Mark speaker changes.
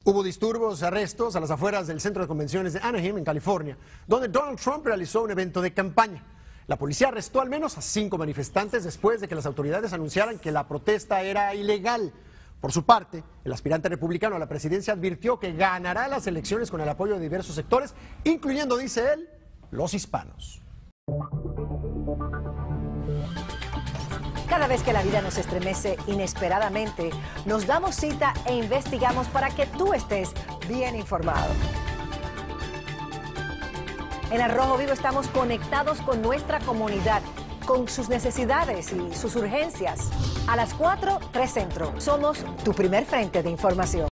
Speaker 1: Hubo disturbios, arrestos a las afueras del centro de convenciones de Anaheim, en California, donde Donald Trump realizó un evento de campaña. La policía arrestó al menos a 5 manifestantes después de que las autoridades anunciaran que la protesta era ilegal. Por su parte, el aspirante republicano a la presidencia advirtió que ganará las elecciones con el apoyo de diversos sectores, incluyendo, dice él, los hispanos.
Speaker 2: Cada vez que la vida nos estremece inesperadamente, nos damos cita e investigamos para que tú estés bien informado. En Al Rojo Vivo estamos conectados con nuestra comunidad, con sus necesidades y sus urgencias. A las 4, 3 Centro. Somos tu primer frente de información.